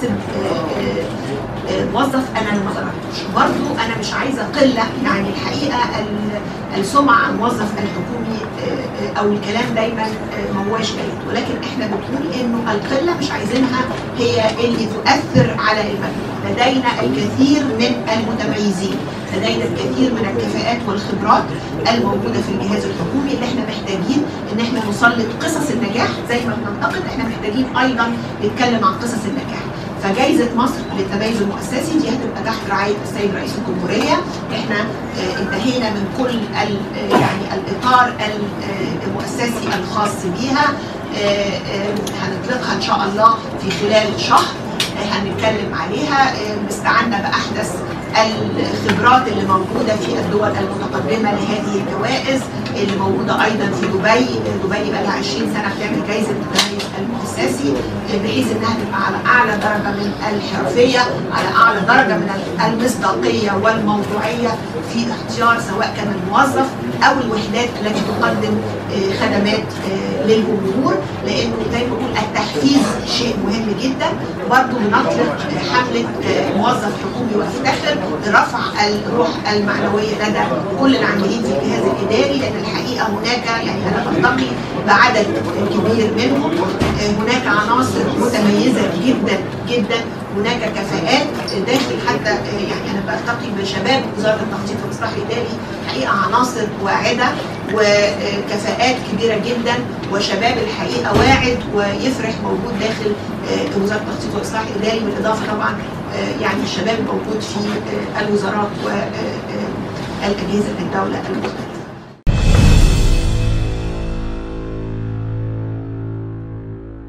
يحاسب موظف انا ما ضربتوش. برضه انا مش عايزه قله، يعني الحقيقه السمعه عن الموظف الحكومي او الكلام دايما ما هواش جيد، ولكن احنا بنقول انه القله مش عايزينها هي اللي تؤثر على المجموع. لدينا الكثير من المتميزين، لدينا الكثير من الكفاءات والخبرات الموجوده في الجهاز الحكومي اللي احنا محتاجين ان احنا نسلط قصص النجاح. زي ما بننتقد احنا محتاجين ايضا نتكلم عن قصص النجاح. فجائزة مصر للتميز المؤسسي دي هتبقى تحت رعاية السيد رئيس الجمهورية. احنا انتهينا من كل يعني الإطار المؤسسي الخاص بيها، هنطلقها إن شاء الله في خلال شهر، هنتكلم عليها. استعنا بأحدث الخبرات اللي موجودة في الدول المتقدمة لهذه الجوائز اللي موجودة أيضا في دبي. دبي بقى لها 20 سنة بتعمل جائزة التميز المؤسسي، بحيث إنها تبقى على أعلى درجة من الحرفية، على أعلى درجة من المصداقية والموضوعية في اختيار سواء كان الموظف أو الوحدات التي تقدم خدمات للجمهور. لأنه زي ما بقول التحفيز شيء مهم جدا. برضه بنطلق حملة موظف حكومي وافتخر لرفع الروح المعنوية لدى كل العاملين في الجهاز الإداري، لأن الحقيقة هناك يعني أنا بلتقي بعدد كبير منهم، هناك عناصر متميزة جدا جدا، هناك كفاءات داخل حتى يعني أنا بلتقي بشباب وزارة التخطيط والإصلاح الإداري، حقيقة عناصر واعدة وكفاءات كبيرة جدا، وشباب الحقيقة واعد ويفرح موجود داخل وزارة التخطيط والإصلاح الإداري، بالإضافة طبعا يعني الشباب الموجود في الوزارات والأجهزة الدولة المختلفة.